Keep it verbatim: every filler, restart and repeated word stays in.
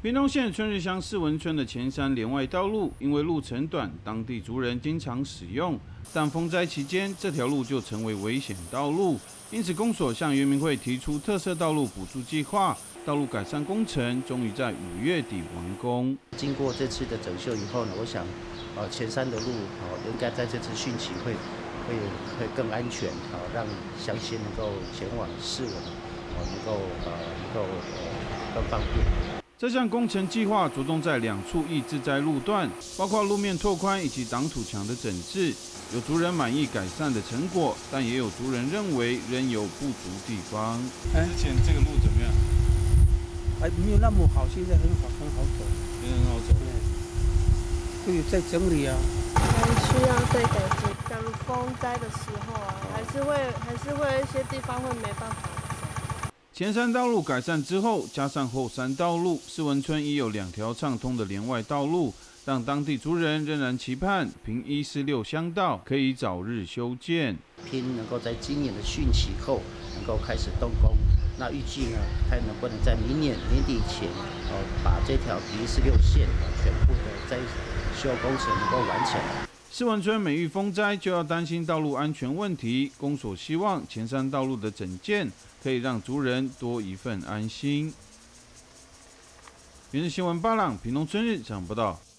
屏东县春日乡四文村的前山连外道路，因为路程短，当地族人经常使用，但风灾期间，这条路就成为危险道路。因此，公所向原民会提出特色道路补助计划，道路改善工程终于在五月底完工。 经过这次的整修以后呢，我想，呃，前山的路哦，应该在这次汛期会会会更安全，好、哦，让乡亲能够前往市文，哦，能够呃能够呃更方便。 这项工程计划着重在两处易致灾路段，包括路面拓宽以及挡土墙的整治。有族人满意改善的成果，但也有族人认为仍有不足地方。之前这个路怎么样？ 还没有那么好，现在很好，很好走， 现在很好走。 对，有在整理啊。 还需要再改进。像风灾的时候啊，还是会还是会有一些地方会没办法。 前山道路改善之后，加上后山道路，四文村已有两条畅通的连外道路，让当地族人仍然期盼平一四六乡道可以早日修建， 拼能够在今年的汛期后能够开始动工。那预计呢，看能不能在明年年底前，哦，把这条平一四六线全部的灾修工程能够完成。 四文村每遇风灾就要担心道路安全问题，公所希望前山道路的整建可以让族人多一份安心。原日新闻八朗屏东春日讲报道。